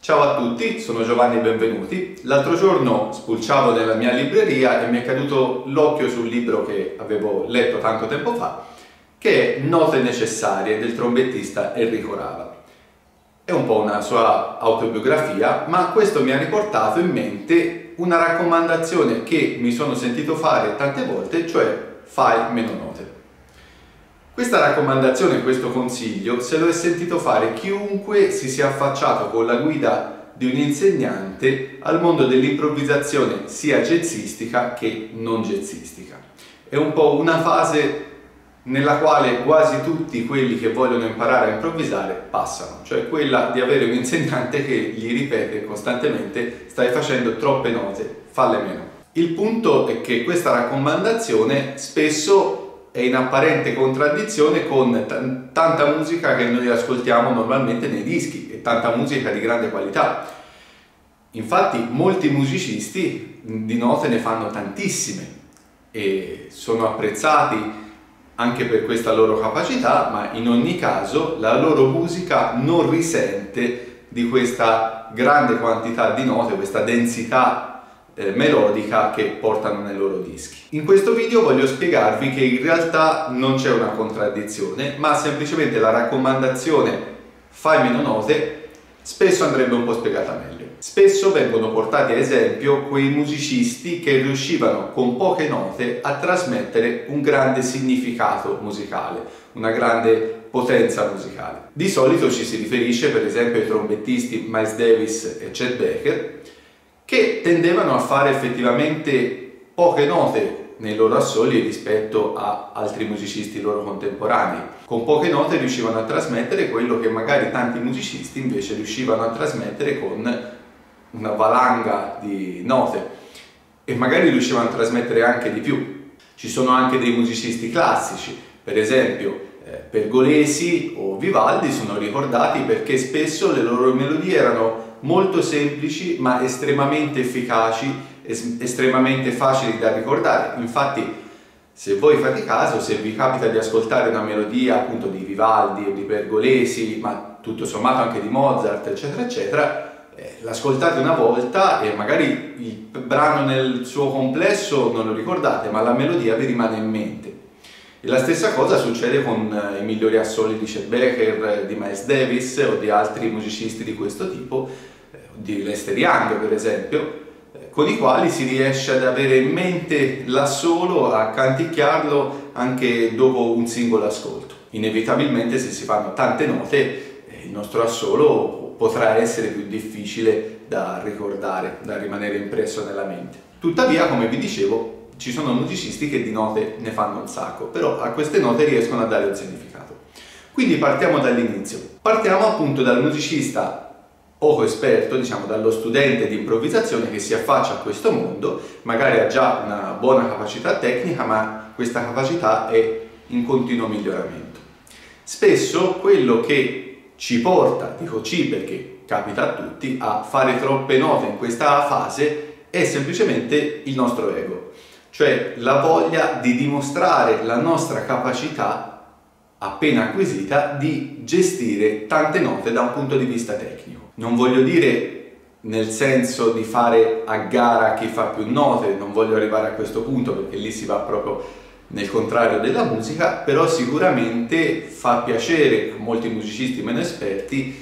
Ciao a tutti, sono Giovanni, benvenuti. L'altro giorno spulciavo nella mia libreria e mi è caduto l'occhio sul libro che avevo letto tanto tempo fa, che è Note necessarie del trombettista Enrico Rava. È un po' una sua autobiografia, ma questo mi ha riportato in mente una raccomandazione che mi sono sentito fare tante volte, cioè fai meno note. Questa raccomandazione, questo consiglio, se lo è sentito fare chiunque si sia affacciato con la guida di un insegnante al mondo dell'improvvisazione sia jazzistica che non jazzistica. È un po' una fase nella quale quasi tutti quelli che vogliono imparare a improvvisare passano, cioè quella di avere un insegnante che gli ripete costantemente: stai facendo troppe note, falle meno. Il punto è che questa raccomandazione spesso è in apparente contraddizione con tanta musica che noi ascoltiamo normalmente nei dischi e tanta musica di grande qualità. Infatti molti musicisti di note ne fanno tantissime e sono apprezzati anche per questa loro capacità, ma in ogni caso la loro musica non risente di questa grande quantità di note, questa densità melodica che portano nei loro dischi. In questo video voglio spiegarvi che in realtà non c'è una contraddizione, ma semplicemente la raccomandazione fai meno note spesso andrebbe un po' spiegata meglio. Spesso vengono portati a esempio quei musicisti che riuscivano con poche note a trasmettere un grande significato musicale, una grande potenza musicale. Di solito ci si riferisce per esempio ai trombettisti Miles Davis e Chet Baker, che tendevano a fare effettivamente poche note nei loro assoli rispetto a altri musicisti loro contemporanei. Con poche note riuscivano a trasmettere quello che magari tanti musicisti invece riuscivano a trasmettere con una valanga di note, e magari riuscivano a trasmettere anche di più. Ci sono anche dei musicisti classici, per esempio Pergolesi o Vivaldi sono ricordati perché spesso le loro melodie erano molto semplici ma estremamente efficaci, estremamente facili da ricordare. Infatti, se voi fate caso, se vi capita di ascoltare una melodia appunto di Vivaldi o di Pergolesi, ma tutto sommato anche di Mozart, eccetera eccetera, l'ascoltate una volta e magari il brano nel suo complesso non lo ricordate, ma la melodia vi rimane in mente. E la stessa cosa succede con i migliori assoli di Chet Baker, di Miles Davis o di altri musicisti di questo tipo, di Lester Young per esempio, con i quali si riesce ad avere in mente l'assolo, a canticchiarlo anche dopo un singolo ascolto. Inevitabilmente, se si fanno tante note, il nostro assolo potrà essere più difficile da ricordare, da rimanere impresso nella mente. Tuttavia, come vi dicevo, ci sono musicisti che di note ne fanno un sacco, però a queste note riescono a dare un significato. Quindi partiamo dall'inizio. Partiamo appunto dal musicista poco esperto, diciamo dallo studente di improvvisazione che si affaccia a questo mondo, magari ha già una buona capacità tecnica, ma questa capacità è in continuo miglioramento. Spesso quello che ci porta, dico ci perché capita a tutti, a fare troppe note in questa fase è semplicemente il nostro ego, cioè la voglia di dimostrare la nostra capacità appena acquisita di gestire tante note da un punto di vista tecnico. Non voglio dire nel senso di fare a gara chi fa più note, non voglio arrivare a questo punto perché lì si va proprio nel contrario della musica, però sicuramente fa piacere a molti musicisti meno esperti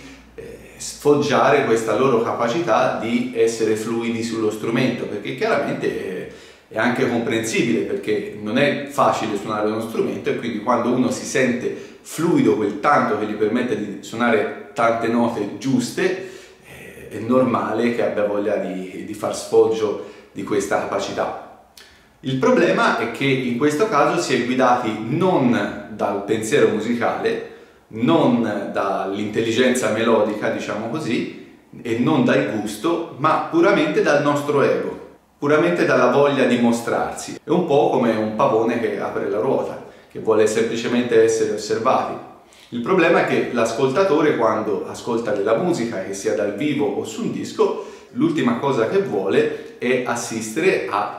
sfoggiare questa loro capacità di essere fluidi sullo strumento, perché chiaramente è anche comprensibile, perché non è facile suonare uno strumento e quindi quando uno si sente fluido quel tanto che gli permette di suonare tante note giuste, è normale che abbia voglia di far sfoggio di questa capacità. Il problema è che in questo caso si è guidati non dal pensiero musicale, non dall'intelligenza melodica, diciamo così, e non dal gusto, ma puramente dal nostro ego, puramente dalla voglia di mostrarsi. È un po' come un pavone che apre la ruota, che vuole semplicemente essere osservati. Il problema è che l'ascoltatore, quando ascolta della musica, che sia dal vivo o su un disco, l'ultima cosa che vuole è assistere a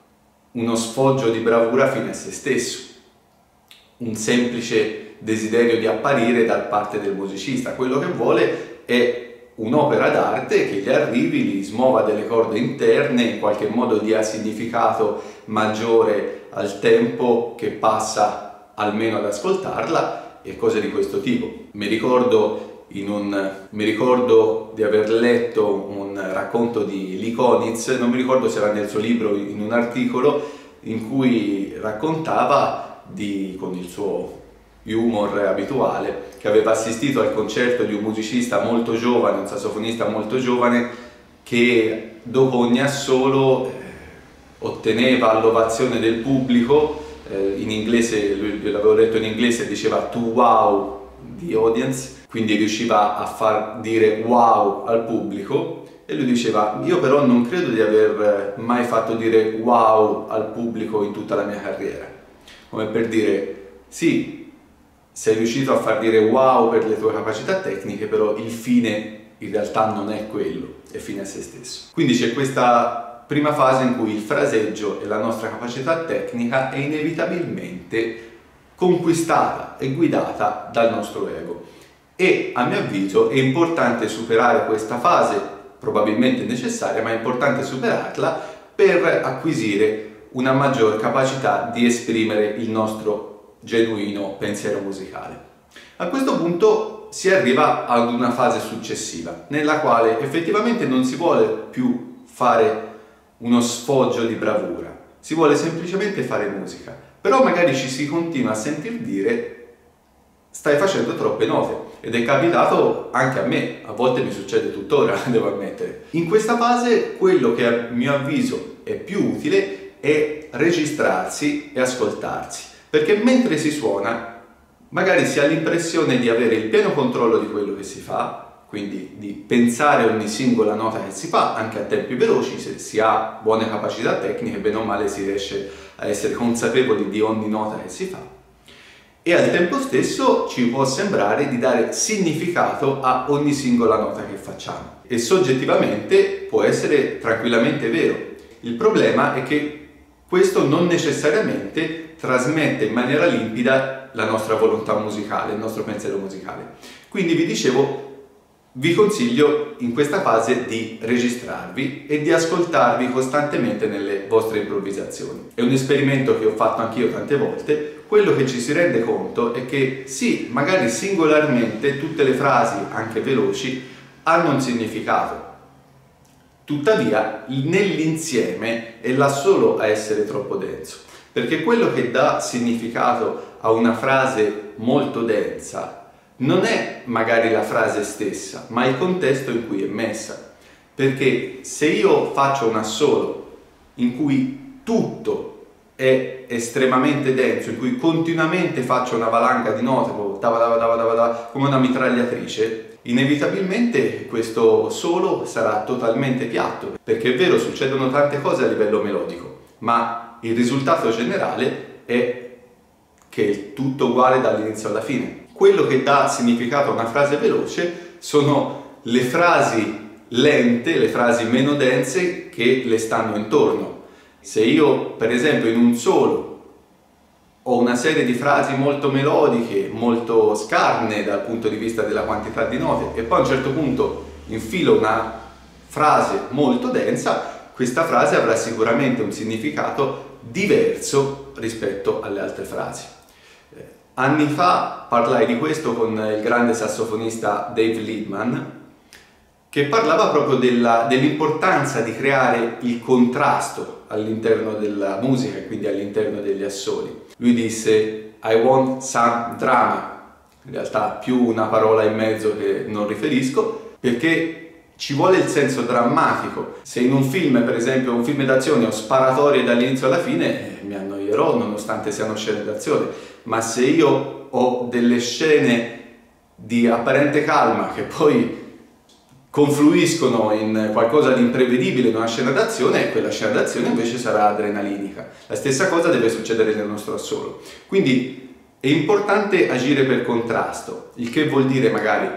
uno sfoggio di bravura fine a se stesso, un semplice desiderio di apparire da parte del musicista. Quello che vuole è un'opera d'arte che gli arrivi, gli smuova delle corde interne, in qualche modo dia significato maggiore al tempo che passa almeno ad ascoltarla e cose di questo tipo. Mi ricordo di aver letto un racconto di Lee Konitz, non mi ricordo se era nel suo libro o in un articolo, in cui raccontava con il suo humor abituale, che aveva assistito al concerto di un musicista molto giovane, un sassofonista molto giovane, che dopo ogni assolo otteneva l'ovazione del pubblico. In inglese, l'avevo letto in inglese, diceva to wow the audience, quindi riusciva a far dire wow al pubblico, e lui diceva: io però non credo di aver mai fatto dire wow al pubblico in tutta la mia carriera. Come per dire, sì, sei riuscito a far dire wow per le tue capacità tecniche, però il fine in realtà non è quello, è fine a se stesso. Quindi c'è questa prima fase in cui il fraseggio e la nostra capacità tecnica è inevitabilmente conquistata e guidata dal nostro ego. E a mio avviso è importante superare questa fase, probabilmente necessaria, ma è importante superarla per acquisire una maggior capacità di esprimere il nostro genuino pensiero musicale. A questo punto si arriva ad una fase successiva, nella quale effettivamente non si vuole più fare uno sfoggio di bravura, si vuole semplicemente fare musica, però magari ci si continua a sentir dire: stai facendo troppe note. Ed è capitato anche a me, a volte mi succede tuttora, devo ammettere. In questa fase quello che a mio avviso è più utile è registrarsi e ascoltarsi, perché mentre si suona magari si ha l'impressione di avere il pieno controllo di quello che si fa, quindi di pensare ogni singola nota che si fa, anche a tempi veloci. Se si ha buone capacità tecniche, bene o male si riesce a essere consapevoli di ogni nota che si fa, e al tempo stesso ci può sembrare di dare significato a ogni singola nota che facciamo, e soggettivamente può essere tranquillamente vero. Il problema è che questo non necessariamente trasmette in maniera limpida la nostra volontà musicale, il nostro pensiero musicale. Quindi vi dicevo, vi consiglio in questa fase di registrarvi e di ascoltarvi costantemente nelle vostre improvvisazioni. È un esperimento che ho fatto anch'io tante volte. Quello che ci si rende conto è che sì, magari singolarmente tutte le frasi, anche veloci, hanno un significato. Tuttavia, nell'insieme è là solo a essere troppo denso, perché quello che dà significato a una frase molto densa non è magari la frase stessa, ma il contesto in cui è messa. Perché se io faccio un assolo in cui tutto è estremamente denso, in cui continuamente faccio una valanga di note come una mitragliatrice, inevitabilmente questo solo sarà totalmente piatto. Perché è vero, succedono tante cose a livello melodico, ma il risultato generale è che è tutto uguale dall'inizio alla fine. Quello che dà significato a una frase veloce sono le frasi lente, le frasi meno dense che le stanno intorno. Se io, per esempio, in un solo ho una serie di frasi molto melodiche, molto scarne dal punto di vista della quantità di note, e poi a un certo punto infilo una frase molto densa, questa frase avrà sicuramente un significato diverso rispetto alle altre frasi. Anni fa parlai di questo con il grande sassofonista Dave Liebman, che parlava proprio dell'importanza di creare il contrasto all'interno della musica e quindi all'interno degli assoli. Lui disse: I want some drama, in realtà più una parola in mezzo che non riferisco, perché ci vuole il senso drammatico. Se in un film, per esempio un film d'azione, ho sparatorie dall'inizio alla fine, mi annoierò nonostante siano scene d'azione, ma se io ho delle scene di apparente calma che poi confluiscono in qualcosa di imprevedibile in una scena d'azione, quella scena d'azione invece sarà adrenalinica. La stessa cosa deve succedere nel nostro assolo. Quindi è importante agire per contrasto, il che vuol dire magari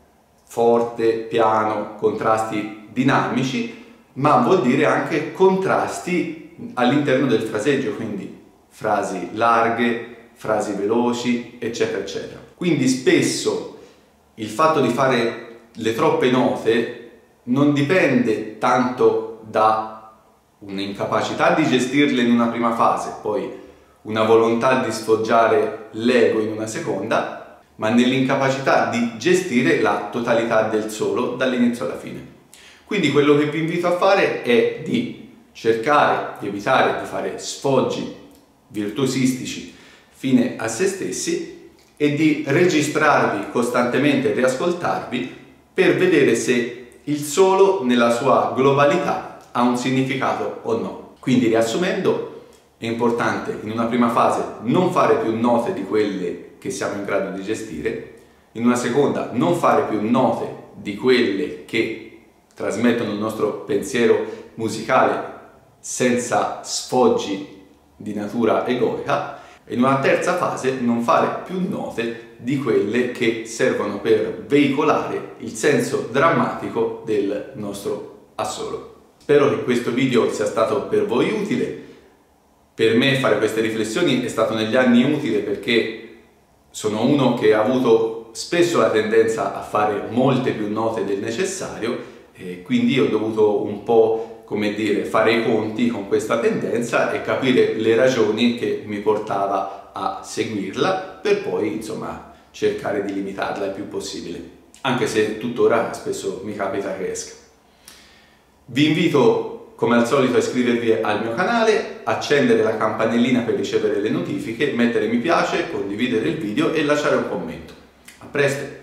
forte, piano, contrasti dinamici, ma vuol dire anche contrasti all'interno del fraseggio, quindi frasi larghe, frasi veloci, eccetera, eccetera. Quindi spesso il fatto di fare le troppe note non dipende tanto da un'incapacità di gestirle in una prima fase, poi una volontà di sfoggiare l'ego in una seconda, ma nell'incapacità di gestire la totalità del solo dall'inizio alla fine. Quindi quello che vi invito a fare è di cercare di evitare di fare sfoggi virtuosistici fine a se stessi e di registrarvi costantemente e riascoltarvi per vedere se il solo nella sua globalità ha un significato o no. Quindi riassumendo, è importante in una prima fase non fare più note di quelle che siamo in grado di gestire, in una seconda non fare più note di quelle che trasmettono il nostro pensiero musicale senza sfoggi di natura egoica, e in una terza fase non fare più note di quelle che servono per veicolare il senso drammatico del nostro assolo. Spero che questo video sia stato per voi utile. Per me fare queste riflessioni è stato negli anni utile perché sono uno che ha avuto spesso la tendenza a fare molte più note del necessario e quindi ho dovuto un po', come dire, fare i conti con questa tendenza e capire le ragioni che mi portava a seguirla per poi, insomma, cercare di limitarla il più possibile, anche se tuttora spesso mi capita che esca. Vi invito come al solito a iscrivervi al mio canale, accendere la campanellina per ricevere le notifiche, mettere mi piace, condividere il video e lasciare un commento. A presto!